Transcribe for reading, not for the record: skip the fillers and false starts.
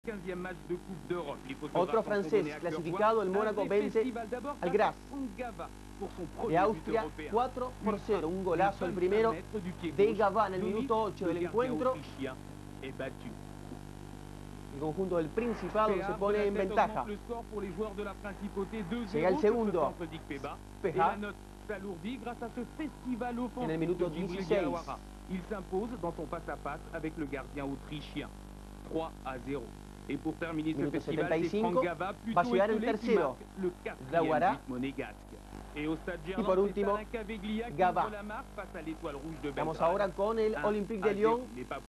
Otro francés clasificado, el Mónaco, vence al Graz de Austria 4-0. Un golazo el primero de Gavà en el minuto 8 del encuentro. El conjunto del Principado se pone en ventaja. Llega el segundo. Peja en el minuto 16. Il s'impose dans son face-à-face avec le gardien autrichien. 3-0. Et pour terminer ce festival, c'est Franck Gavà, plutôt étoilé, qui marque le 4e but monégasque. Et au stade Y por último, Gavà. la marque face à l'Étoile Rouge de Belgrade. Vamos ahora con el Olympique de Lyon.